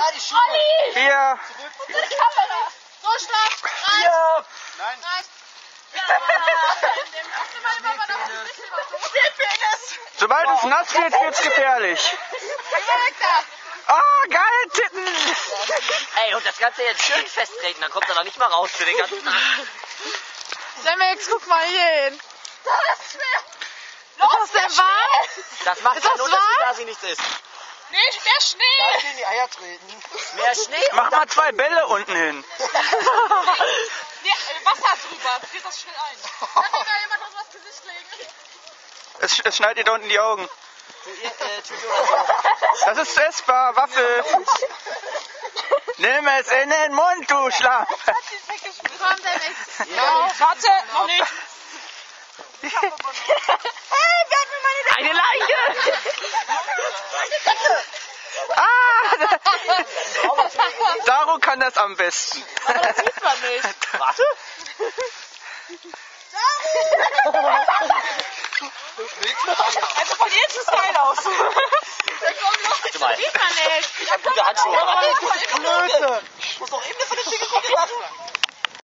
die Schuhe. 4. Die Kamera. So, Stopp. 4. Nein. Sobald es nass wird, wird's gefährlich. Oh, geil, Titten! Ey, und das Ganze jetzt schön festtreten, dann kommt er noch nicht mal raus für den ganzen Tag. Demex, guck mal hier hin. Das ist schwer. Ist das denn warm? Das macht Ist keinen das Unterschied, wahr? da sie nichts ist. Nee, mehr Schnee. Darf ich in die Eier treten? Mehr Schnee? Mach mal 2 Bälle unten hin. Nee, Wasser drüber. Geht das schnell ein. Kann mir da jemand was aufs Gesicht legen? Es schneidet dir da unten die Augen. Tüte oder so. Das ist essbar, Waffel. Nimm es in den Mund, du Schlapp. Komm, Demex. Ja, Warte, noch nicht. eine Leiche! Ah! Daru kann das am besten. Aber das sieht man nicht. Warte. Also von jetzt ist geil aus. Warte mal. Sieht man nicht. Ich hab gute Handschuhe. Blöde. Ich muss doch eben eine vernünftige Kugel lassen.